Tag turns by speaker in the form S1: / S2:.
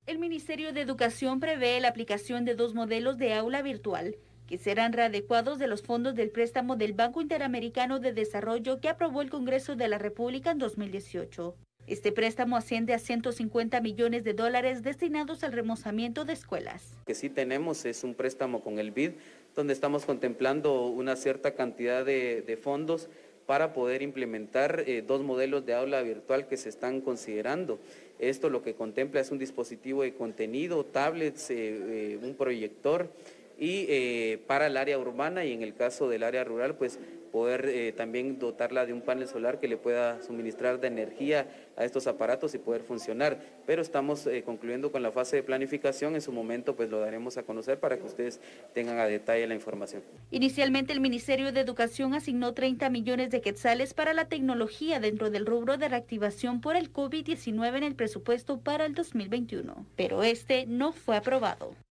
S1: El Ministerio de Educación prevé la aplicación de 2 modelos de aula virtual, que serán readecuados de los fondos del préstamo del Banco Interamericano de Desarrollo que aprobó el Congreso de la República en 2018. Este préstamo asciende a 150 millones de dólares destinados al remozamiento de escuelas.
S2: Que sí tenemos es un préstamo con el BID, donde estamos contemplando una cierta cantidad de fondos para poder implementar 2 modelos de aula virtual que se están considerando. Esto lo que contempla es un dispositivo de contenido, tablets, un proyector y para el área urbana y en el caso del área rural, pues poder también dotarla de un panel solar que le pueda suministrar de energía a estos aparatos y poder funcionar. Pero estamos concluyendo con la fase de planificación, en su momento pues lo daremos a conocer para que ustedes tengan a detalle la información.
S1: Inicialmente el Ministerio de Educación asignó 30 millones de quetzales para la tecnología dentro del rubro de reactivación por el COVID-19 en el presupuesto para el 2021, pero este no fue aprobado.